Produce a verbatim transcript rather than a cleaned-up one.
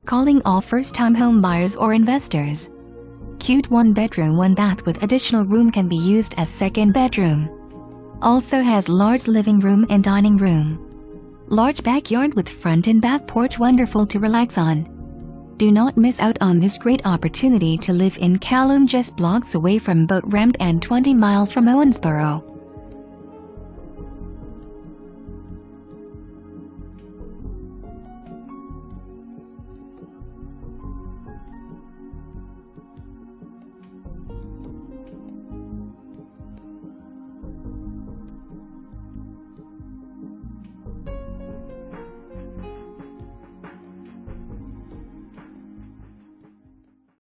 calling all first-time home buyers or investors. Cute one-bedroom, one-bath with additional room can be used as second bedroom. Also has large living room and dining room. Large backyard with front and back porch, wonderful to relax on. Do not miss out on this great opportunity to live in Calhoun, just blocks away from boat ramp and twenty miles from Owensboro.